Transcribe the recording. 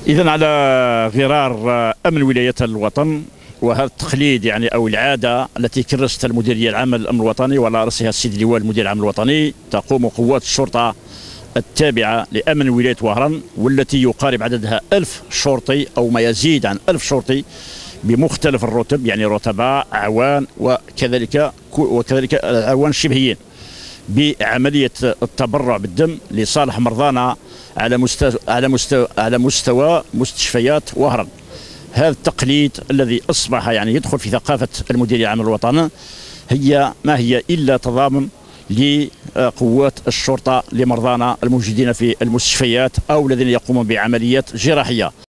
إذا على غرار أمن ولاية الوطن، وهذا التقليد يعني أو العادة التي كرستها المديرية العامة للأمن الوطني وعلى رأسها السيد اللواء المدير العام الوطني، تقوم قوات الشرطة التابعة لأمن ولاية وهران والتي يقارب عددها 1000 شرطي أو ما يزيد عن 1000 شرطي بمختلف الرتب، يعني رتباء، أعوان، وكذلك أعوان شبهيين، بعملية التبرع بالدم لصالح مرضانا على مستوى مستشفيات وهران. هذا التقليد الذي أصبح يعني يدخل في ثقافة المديرية العامة للوطن ما هي إلا تضامن لقوات الشرطة لمرضانا الموجودين في المستشفيات أو الذين يقومون بعمليات جراحية.